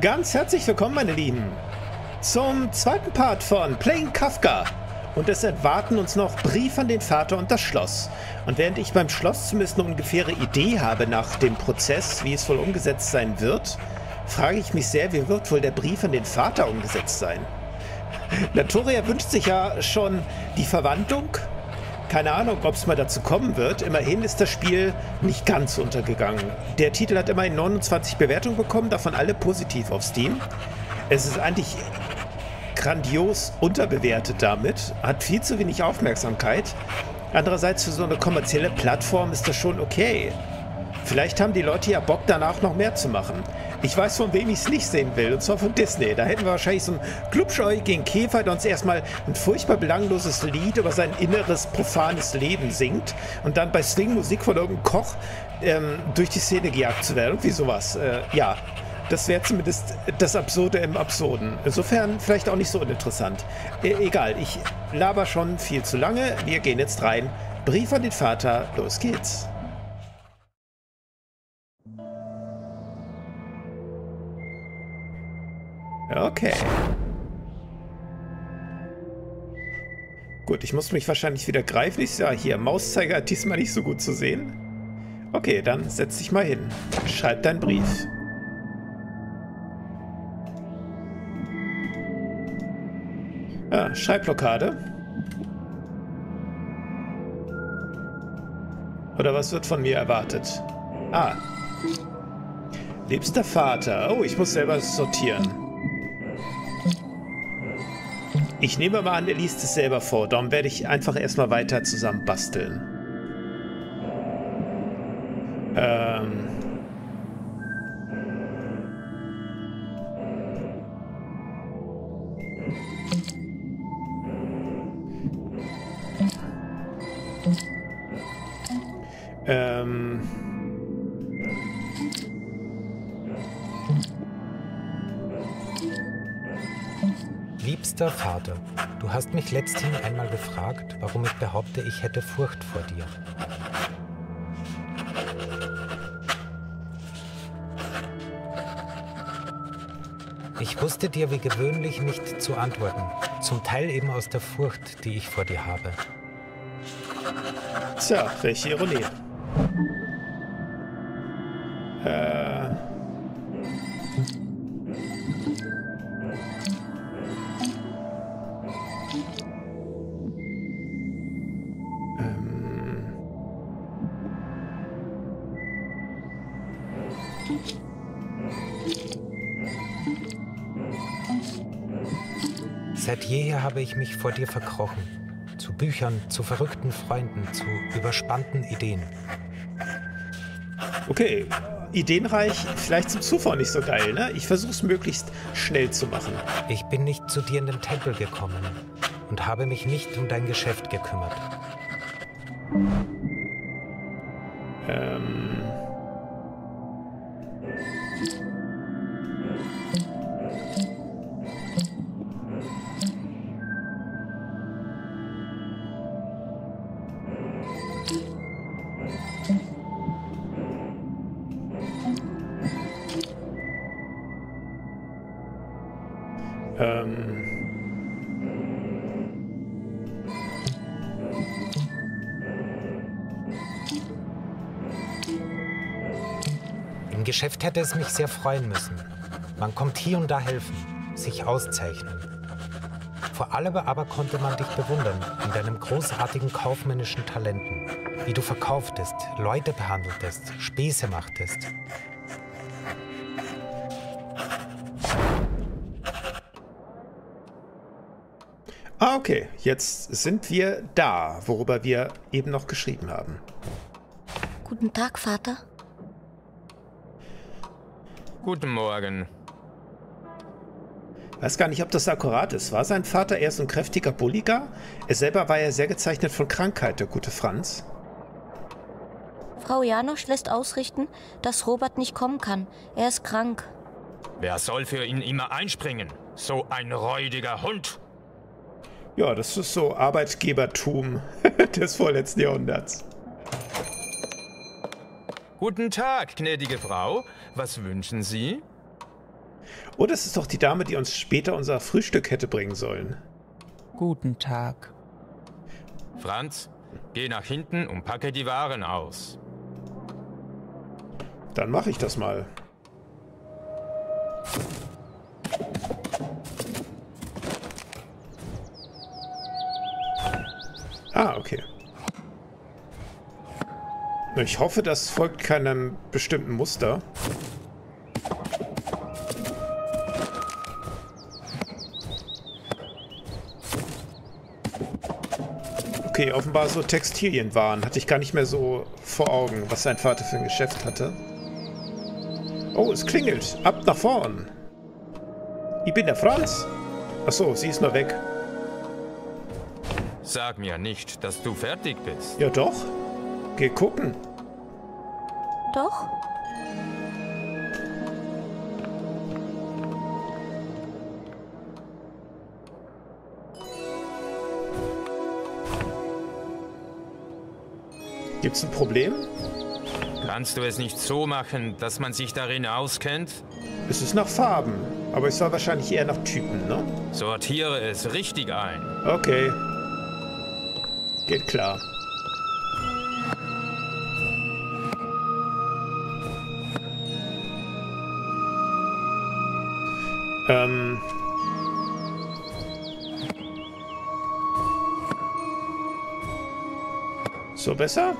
Ganz herzlich willkommen, meine Lieben, zum zweiten Part von Playing Kafka. Und es erwarten uns noch Brief an den Vater und das Schloss. Und während ich beim Schloss zumindest eine ungefähre Idee habe nach dem Prozess, wie es wohl umgesetzt sein wird, frage ich mich sehr, wie wird wohl der Brief an den Vater umgesetzt sein? Latoria wünscht sich ja schon die Verwandlung. Keine Ahnung, ob es mal dazu kommen wird. Immerhin ist das Spiel nicht ganz untergegangen. Der Titel hat immerhin 29 Bewertungen bekommen, davon alle positiv auf Steam. Es ist eigentlich grandios unterbewertet damit, hat viel zu wenig Aufmerksamkeit. Andererseits für so eine kommerzielle Plattform ist das schon okay. Vielleicht haben die Leute ja Bock, danach noch mehr zu machen. Ich weiß, von wem ich es nicht sehen will, und zwar von Disney. Da hätten wir wahrscheinlich so einen glubschäugigen Käfer, der uns erstmal ein furchtbar belangloses Lied über sein inneres, profanes Leben singt und dann bei Swing-Musik von irgendeinem Koch durch die Szene gejagt zu werden. Irgendwie sowas. Ja, das wäre zumindest das Absurde im Absurden. Insofern vielleicht auch nicht so uninteressant. Egal, ich laber schon viel zu lange. Wir gehen jetzt rein. Brief an den Vater, los geht's. Okay. Gut, ich muss mich wahrscheinlich wieder greifen. Ich sage hier, Mauszeiger hat diesmal nicht so gut zu sehen. Okay, dann setz dich mal hin. Schreib deinen Brief. Ah, Schreibblockade. Oder was wird von mir erwartet? Ah. Liebster Vater. Oh, ich muss selber sortieren. Ich nehme mal an, er liest es selber vor. Darum werde ich einfach erstmal weiter zusammen basteln. Liebster Vater, du hast mich letzthin einmal gefragt, warum ich behaupte, ich hätte Furcht vor dir. Ich wusste dir wie gewöhnlich nicht zu antworten, zum Teil eben aus der Furcht, die ich vor dir habe. Tja, welche Ironie. Seit jeher habe ich mich vor dir verkrochen. Zu Büchern, zu verrückten Freunden, zu überspannten Ideen. Okay, ideenreich, vielleicht zum Zufall nicht so geil, ne? Ich versuche es möglichst schnell zu machen. Ich bin nicht zu dir in den Tempel gekommen und habe mich nicht um dein Geschäft gekümmert. Im Geschäft hätte es mich sehr freuen müssen. Man kommt hier und da helfen, sich auszeichnen. Vor allem aber konnte man dich bewundern in deinem großartigen kaufmännischen Talenten, wie du verkauftest, Leute behandeltest, Späße machtest. Ah, okay. Jetzt sind wir da, worüber wir eben noch geschrieben haben. Guten Tag, Vater. Guten Morgen. Weiß gar nicht, ob das akkurat ist. War sein Vater eher so ein kräftiger Bulliger? Er selber war ja sehr gezeichnet von Krankheit, der gute Franz. Frau Janosch lässt ausrichten, dass Robert nicht kommen kann. Er ist krank. Wer soll für ihn immer einspringen? So ein räudiger Hund. Ja, das ist so Arbeitgebertum des vorletzten Jahrhunderts. Guten Tag, gnädige Frau. Was wünschen Sie? Oh, das ist doch die Dame, die uns später unser Frühstück hätte bringen sollen. Guten Tag. Franz, geh nach hinten und packe die Waren aus. Dann mache ich das mal. Ah, okay. Ich hoffe, das folgt keinem bestimmten Muster. Okay, offenbar so Textilienwaren. Hatte ich gar nicht mehr so vor Augen, was sein Vater für ein Geschäft hatte. Oh, es klingelt. Ab nach vorn. Ich bin der Franz. Achso, sie ist nur weg. Sag mir nicht, dass du fertig bist. Ja doch. Geh gucken. Doch? Gibt's ein Problem? Kannst du es nicht so machen, dass man sich darin auskennt? Es ist nach Farben, aber es soll wahrscheinlich eher nach Typen, ne? Sortiere es richtig ein. Okay. Geht klar. So besser?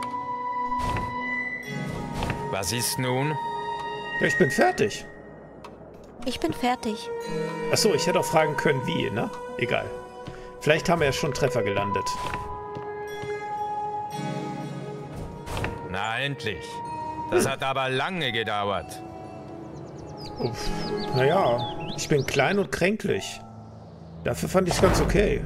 Was ist nun? Ja, ich bin fertig. Ich bin fertig. Achso, ich hätte auch fragen können, wie, ne? Egal. Vielleicht haben wir ja schon Treffer gelandet. Na endlich. Das hat aber lange gedauert. Uff. Naja, ich bin klein und kränklich. Dafür fand ich es ganz okay.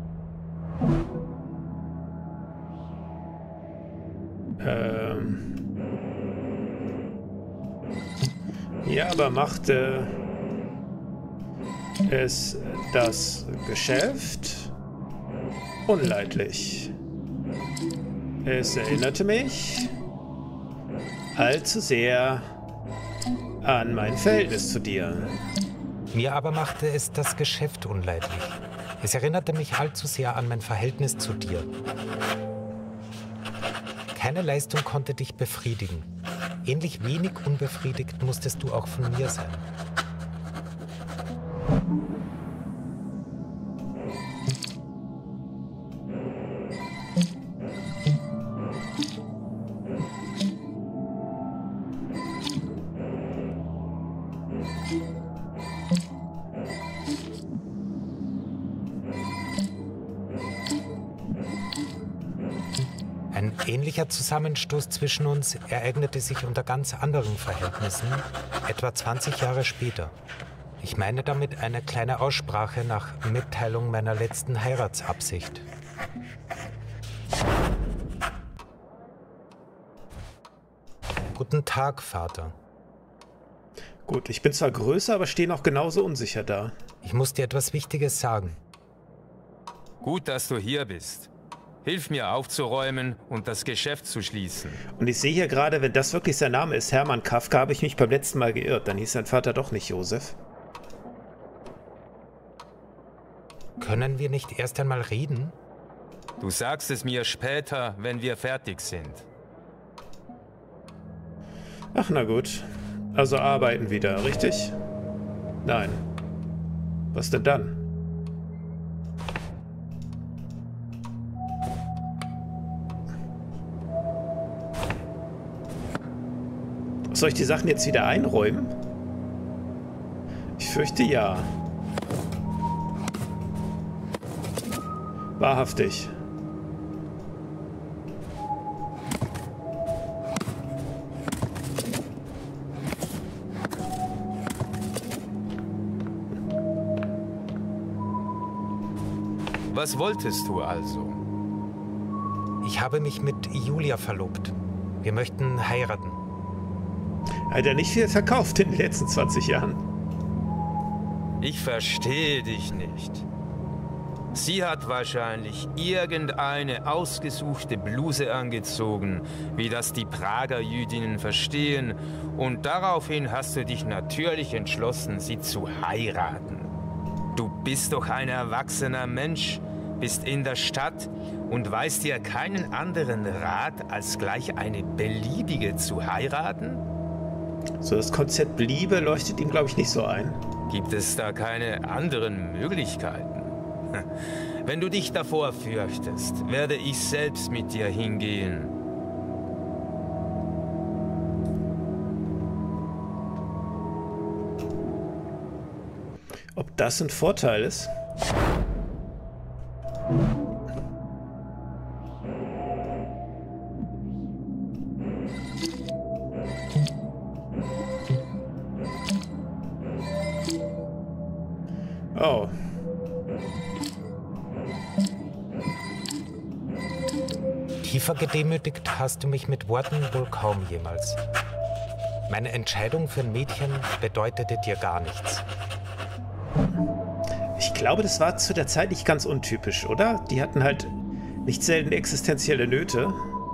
Ja, aber machte es das Geschäft unleidlich. Es erinnerte mich allzu sehr an mein Verhältnis zu dir. Mir aber machte es das Geschäft unleidlich. Es erinnerte mich allzu sehr an mein Verhältnis zu dir. Keine Leistung konnte dich befriedigen. Ähnlich wenig unbefriedigt musstest du auch von mir sein. Ein ähnlicher Zusammenstoß zwischen uns ereignete sich unter ganz anderen Verhältnissen, etwa 20 Jahre später. Ich meine damit eine kleine Aussprache nach Mitteilung meiner letzten Heiratsabsicht. Guten Tag, Vater. Gut, ich bin zwar größer, aber stehe noch genauso unsicher da. Ich muss dir etwas Wichtiges sagen. Gut, dass du hier bist. Hilf mir aufzuräumen und das Geschäft zu schließen. Und ich sehe hier gerade, wenn das wirklich sein Name ist, Hermann Kafka, habe ich mich beim letzten Mal geirrt. Dann hieß sein Vater doch nicht Josef. Können wir nicht erst einmal reden? Du sagst es mir später, wenn wir fertig sind. Ach, na gut. Also arbeiten wieder, richtig? Nein. Was denn dann? Soll ich die Sachen jetzt wieder einräumen? Ich fürchte ja. Wahrhaftig. Was wolltest du also? Ich habe mich mit Julia verlobt. Wir möchten heiraten. Hat er nicht viel verkauft in den letzten 20 Jahren? Ich verstehe dich nicht. Sie hat wahrscheinlich irgendeine ausgesuchte Bluse angezogen, wie das die Prager Jüdinnen verstehen, und daraufhin hast du dich natürlich entschlossen, sie zu heiraten. Du bist doch ein erwachsener Mensch, bist in der Stadt und weißt dir keinen anderen Rat, als gleich eine beliebige zu heiraten? So, das Konzept Liebe leuchtet ihm, glaube ich, nicht so ein. Gibt es da keine anderen Möglichkeiten? Wenn du dich davor fürchtest, werde ich selbst mit dir hingehen. Ob das ein Vorteil ist? Oh. Tiefer gedemütigt hast du mich mit Worten wohl kaum jemals. Meine Entscheidung für ein Mädchen bedeutete dir gar nichts. Ich glaube, das war zu der Zeit nicht ganz untypisch, oder? Die hatten halt nicht selten existenzielle Nöte.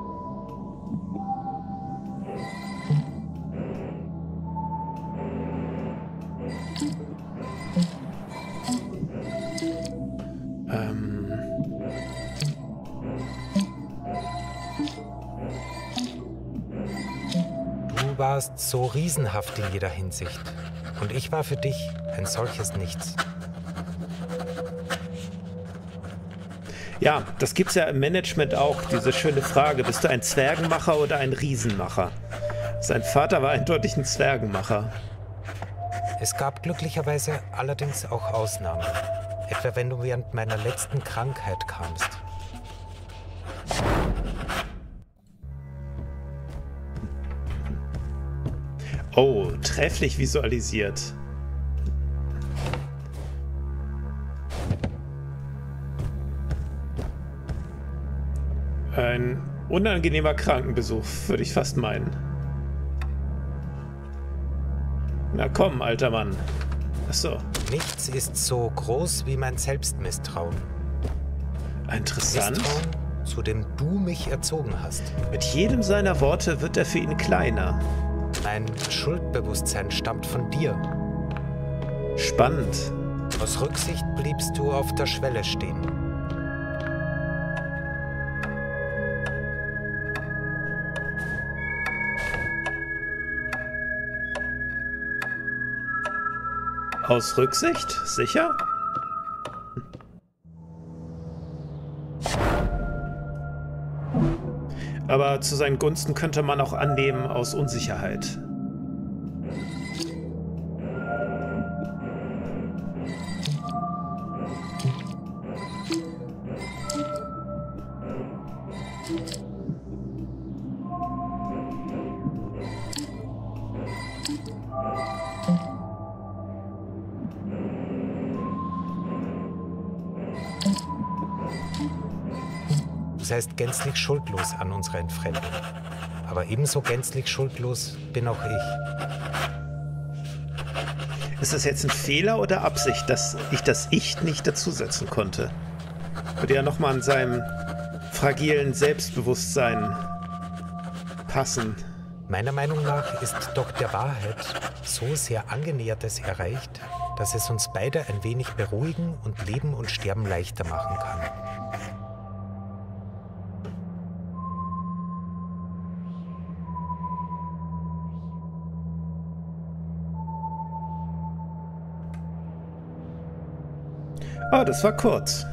Du warst so riesenhaft in jeder Hinsicht. Und ich war für dich ein solches Nichts. Ja, das gibt's ja im Management auch, diese schöne Frage, bist du ein Zwergenmacher oder ein Riesenmacher? Sein Vater war eindeutig ein Zwergenmacher. Es gab glücklicherweise allerdings auch Ausnahmen. Etwa wenn du während meiner letzten Krankheit kamst. Oh, trefflich visualisiert. Ein unangenehmer Krankenbesuch, würde ich fast meinen. Na komm, alter Mann. Achso. Nichts ist so groß wie mein Selbstmisstrauen. Interessant. Misstrauen, zu dem du mich erzogen hast. Mit jedem seiner Worte wird er für ihn kleiner. Mein Schuldbewusstsein stammt von dir. Spannend. Aus Rücksicht bliebst du auf der Schwelle stehen. Aus Rücksicht? Sicher? Aber zu seinen Gunsten könnte man auch annehmen aus Unsicherheit. Du seist gänzlich schuldlos an unserer Entfremdung. Aber ebenso gänzlich schuldlos bin auch ich. Ist das jetzt ein Fehler oder Absicht, dass ich das Ich nicht dazusetzen konnte? Würde ja nochmal an seinem fragilen Selbstbewusstsein passen. Meiner Meinung nach ist doch der Wahrheit so sehr Angenähertes erreicht, dass es uns beide ein wenig beruhigen und Leben und Sterben leichter machen kann. Oh, das war kurz.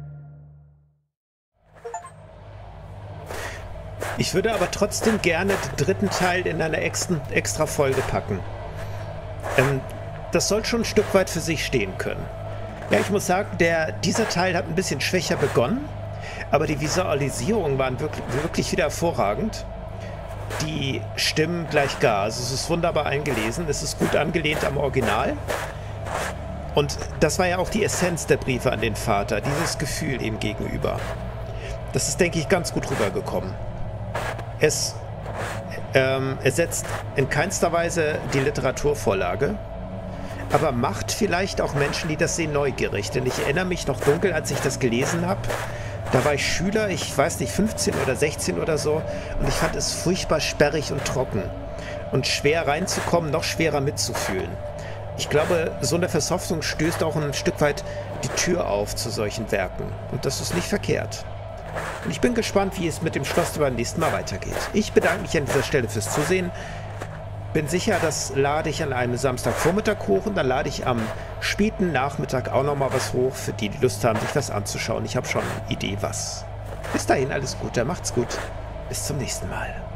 Ich würde aber trotzdem gerne den dritten Teil in einer extra Folge packen. Das soll schon ein Stück weit für sich stehen können. Ja, ich muss sagen, dieser Teil hat ein bisschen schwächer begonnen, aber die Visualisierungen waren wirklich wieder hervorragend. Die Stimmen gleich gar. Also es ist wunderbar eingelesen, es ist gut angelehnt am Original. Und das war ja auch die Essenz der Briefe an den Vater, dieses Gefühl ihm gegenüber. Das ist, denke ich, ganz gut rübergekommen. Es ersetzt in keinster Weise die Literaturvorlage, aber macht vielleicht auch Menschen, die das sehen, neugierig. Denn ich erinnere mich noch dunkel, als ich das gelesen habe. Da war ich Schüler, ich weiß nicht, 15 oder 16 oder so. Und ich fand es furchtbar sperrig und trocken. Und schwer reinzukommen, noch schwerer mitzufühlen. Ich glaube, so eine Versoftung stößt auch ein Stück weit die Tür auf zu solchen Werken. Und das ist nicht verkehrt. Und ich bin gespannt, wie es mit dem Schloss beim nächsten Mal weitergeht. Ich bedanke mich an dieser Stelle fürs Zusehen. Bin sicher, das lade ich an einem Samstagvormittag hoch und dann lade ich am späten Nachmittag auch nochmal was hoch, für die, die Lust haben, sich was anzuschauen. Ich habe schon eine Idee, was. Bis dahin alles Gute, macht's gut. Bis zum nächsten Mal.